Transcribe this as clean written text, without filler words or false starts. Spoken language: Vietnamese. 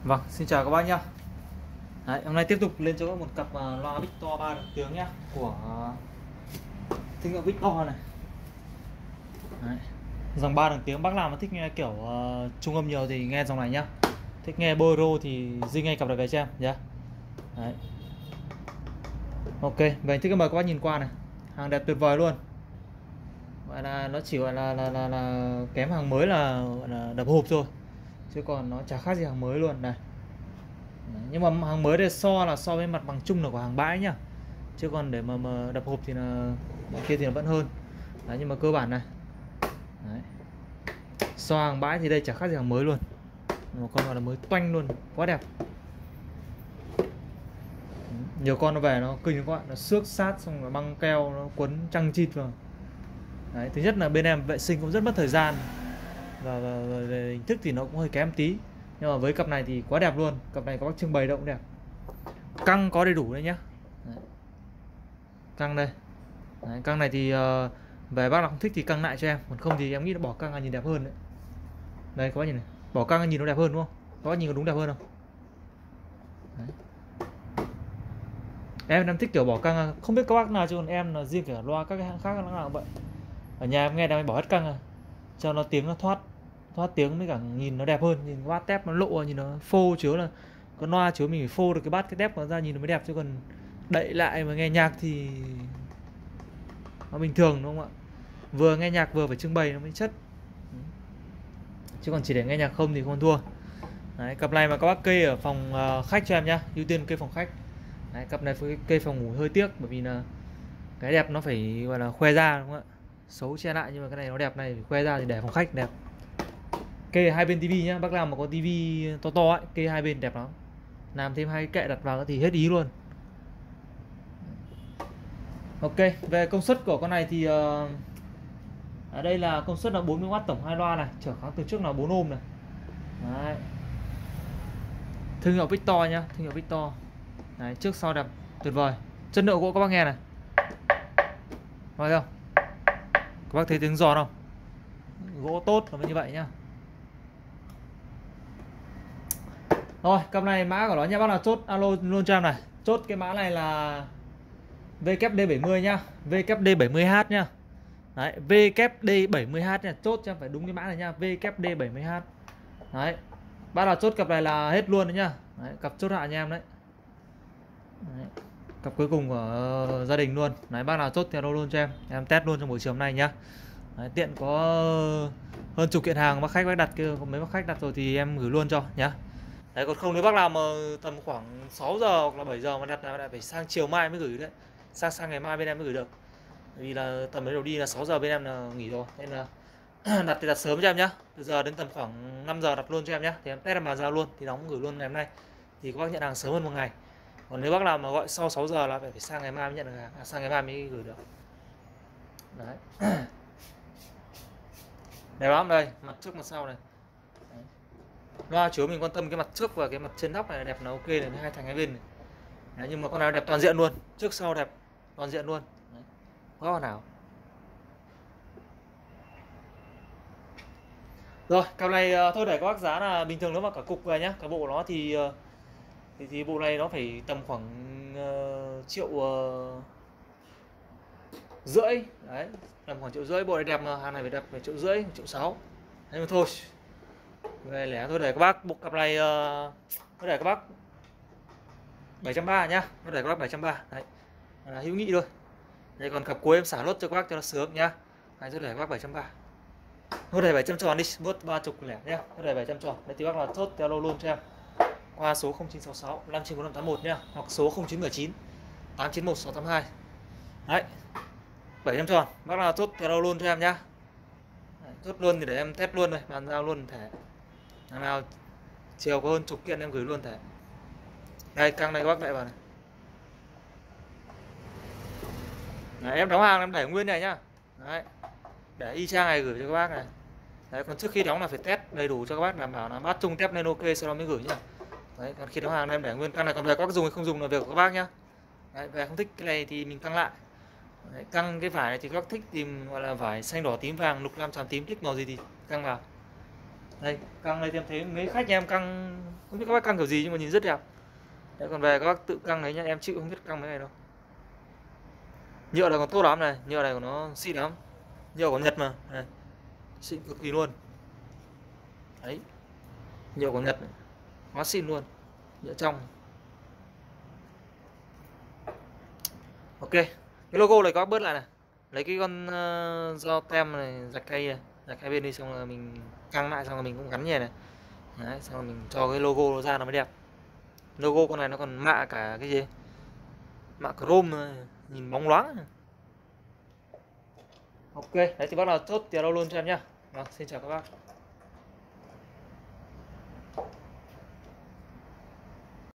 Vâng, xin chào các bác nhá. Đấy, hôm nay tiếp tục lên cho các một cặp loa Victor 3 đường tiếng nhá, của thương hiệu Victor này. Đấy. Dòng 3 đường tiếng bác nào mà thích nghe kiểu trung âm nhiều thì nghe dòng này nhá. Thích nghe bolero thì dinh ngay cặp này về cho em nhá. Đấy. Ok, vậy thích mời các bác nhìn qua này. Hàng đẹp tuyệt vời luôn. Gọi là nó chỉ gọi là kém hàng mới là, gọi là đập hộp thôi. Chứ còn nó chả khác gì hàng mới luôn này. Đấy, nhưng mà hàng mới đây so với mặt bằng chung là của hàng bãi nhá, chứ còn để mà đập hộp thì là bọn kia thì nó vẫn hơn. Đấy, nhưng mà cơ bản này. Đấy. So hàng bãi thì đây chả khác gì hàng mới luôn, một con gọi là mới toanh luôn, quá đẹp. Nhiều con nó về nó kinh các bạn, nó xước sát xong rồi băng keo nó quấn chằng chịt vào. Đấy, thứ nhất là bên em vệ sinh cũng rất mất thời gian, và về hình thức thì nó cũng hơi kém tí, nhưng mà với cặp này thì quá đẹp luôn. Cặp này có bác trưng bày đâu cũng đẹp, căng có đầy đủ đây nhá. Đấy. Căng đây. Đấy, căng này thì về bác nào không thích thì căng lại cho em, còn không thì em nghĩ là bỏ căng là nhìn đẹp hơn đấy. Đây các bác nhìn này, bỏ căng là nhìn nó đẹp hơn đúng không? Các bác nhìn có đúng đẹp hơn không? Đấy. Em thích kiểu bỏ căng, không biết các bác nào, chứ còn em là riêng cả loa các cái hãng khác nó nào vậy. Ở nhà em nghe đang bỏ hết căng cho nó tiếng nó thoát tiếng, với cả nhìn nó đẹp hơn, nhìn bát tép nó lộ, nhìn nó phô, chiếu là con loa chiếu mình phải phô được cái bát cái tép nó ra nhìn nó mới đẹp, chứ còn đậy lại mà nghe nhạc thì nó bình thường đúng không ạ? Vừa nghe nhạc vừa phải trưng bày nó mới chất, chứ còn chỉ để nghe nhạc không thì không thua. Đấy, cặp này mà các bác kê ở phòng khách cho em nhá, ưu tiên kê phòng khách. Đấy, cặp này với kê phòng ngủ hơi tiếc, bởi vì là cái đẹp nó phải gọi là khoe ra đúng không ạ? Xấu che lại, nhưng mà cái này nó đẹp này phải khoe ra thì để phòng khách đẹp. Kê hai bên tivi nhá, bác nào mà có tivi to to ấy, kê hai bên đẹp lắm. Làm thêm hai kệ đặt vào thì hết ý luôn. Ok, về công suất của con này thì ở đây là công suất là 40W tổng hai loa này, trở kháng từ trước là 4 ohm này. Đấy. Thương hiệu Victor nhá, thương hiệu Victor. Đấy, trước sau đẹp tuyệt vời. Chất lượng gỗ các bác nghe này. Thấy không? Các bác thấy tiếng giòn không? Gỗ tốt là như vậy nhá. Rồi, cặp này mã của nó nha bác nào chốt alo luôn cho em này. Chốt cái mã này là VKD70 nhá, VKD70H nhá. Đấy, VKD70H nha, chốt cho em phải đúng cái mã này nha, VKD70H. Đấy. Bác nào chốt cặp này là hết luôn đấy nhá. Đấy, cặp chốt hạ nha em đấy. Đấy. Cặp cuối cùng của gia đình luôn. Đấy, bác nào chốt thì alo luôn cho em test luôn trong buổi chiều hôm nay nhá. Đấy, tiện có hơn chục kiện hàng bác khách bác đặt kia, có mấy bác khách đặt rồi thì em gửi luôn cho nhá. Đấy, còn không nếu bác nào mà tầm khoảng 6 giờ hoặc là 7 giờ mà đặt là lại phải sang chiều mai mới gửi đấy. Sang ngày mai bên em mới gửi được. Bởi vì là tầm đấy đầu đi là 6 giờ bên em là nghỉ rồi, nên là đặt thì đặt sớm cho em nhá. Từ giờ đến tầm khoảng 5 giờ đặt luôn cho em nhá. Thì em test em vào giao luôn thì đóng gửi luôn ngày hôm nay. Thì các bác nhận hàng sớm hơn một ngày. Còn nếu bác nào mà gọi sau 6 giờ là phải sang ngày mai mới nhận được hàng, sang ngày mai mới gửi được. Đấy. Đẹp lắm đây, mặt trước mặt sau này. Đấy. Loa chiếu mình quan tâm cái mặt trước và cái mặt trên nóc này đẹp là ok này, hai thành hai bên này. Đấy, nhưng mà con nào đẹp toàn diện luôn, trước sau đẹp toàn diện luôn. Đấy. Có con nào. Rồi, cặp này thôi để các bác giá là bình thường nếu mà cả cục về nhá, cả bộ nó thì bộ này nó phải tầm khoảng triệu rưỡi. Đấy, tầm khoảng triệu rưỡi. Bộ này đẹp mà hàng này phải đẹp phải triệu rưỡi, triệu 6. Thế mà thôi. Về lẻ thôi để các bác, bộ cặp này thôi để các bác 730 nhá. Thôi để các bác 730. Đấy. Là hữu nghị thôi. Đây còn cặp cuối em xả lốt cho các bác cho nó sướng nhá. Đấy, thôi để các bác 730. Thôi để 700 tròn đi, bớt 30 lẻ nhá. Thôi để 700 tròn. Đấy thì bác là chốt Zalo luôn cho em. Qua số 0966 594 581 nhá, hoặc số 0919 891 682. Đấy. 700 tròn, bác nào chốt Zalo luôn cho em nhá. Đấy, chốt luôn thì để em test luôn đây, bàn giao luôn thẻ. Nào chiều có hơn chục kiện em gửi luôn thẻ. Đây, căng này các bác lại vào này. Đấy, em đóng hàng em để nguyên này nhá. Đấy. Để y chang này gửi cho các bác này. Đấy, còn trước khi đóng là phải test đầy đủ cho các bác, đảm bảo là bát chung test lên ok sau đó mới gửi nhá. Đấy, còn khi đóng hàng em để nguyên căng này, còn về các bác dùng hay không dùng là việc của các bác nhá. Đấy, về không thích cái này thì mình căng lại. Đấy, căng cái vải này thì các bác thích tìm gọi là vải xanh đỏ tím vàng lục lam xám tím, thích màu gì thì căng vào. Đây, căng này em thấy mấy khách nhà em căng Không biết các bác căng kiểu gì nhưng mà nhìn rất đẹp. Đấy, còn về các bác tự căng đấy nhá, em chịu không biết căng cái này đâu. Nhựa này còn tốt lắm này, nhựa này của nó xịn lắm. Nhựa của Nhật mà. Này. Xịn cực kỳ luôn. Đấy. Nhựa của Nhật này. Quá xịn luôn. Nhựa trong. Ok. Cái logo này các bác bớt lại này. Lấy cái con dao tem này rạch hai bên đi, xong rồi mình căng lại, xong rồi mình cũng gắn nhẹ này. Đấy, xong rồi mình cho cái logo nó ra nó mới đẹp. Logo con này nó còn mạ cả cái gì? Mạ chrome này, nhìn bóng loáng. Ok, đấy thì bác nào chốt tiền đâu luôn cho em nhá. Vâng, xin chào các bác.